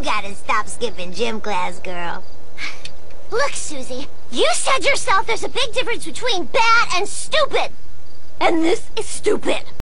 gotta stop skipping gym class, girl. Look, Susie, you said yourself there's a big difference between bad and stupid. And this is stupid.